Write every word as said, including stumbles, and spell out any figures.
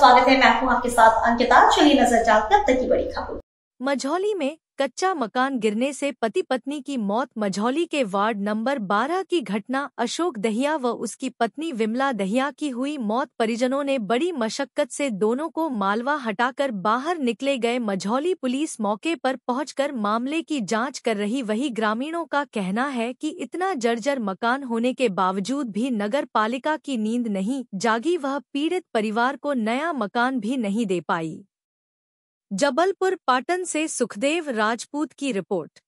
स्वागत है। मैं हूं आपके साथ अंकिता। चलिए नजर डालते हैं अब तक की बड़ी खबर। मझौली में कच्चा मकान गिरने से पति पत्नी की मौत। मझौली के वार्ड नंबर बारह की घटना अशोक दहिया व उसकी पत्नी विमला दहिया की हुई मौत। परिजनों ने बड़ी मशक्कत से दोनों को मालवा हटाकर बाहर निकले गए। मझौली पुलिस मौके पर पहुंचकर मामले की जांच कर रही। वही ग्रामीणों का कहना है कि इतना जर्जर मकान होने के बावजूद भी नगर पालिका की नींद नहीं जागी, वह पीड़ित परिवार को नया मकान भी नहीं दे पाई। जबलपुर पाटन से सुखदेव राजपूत की रिपोर्ट।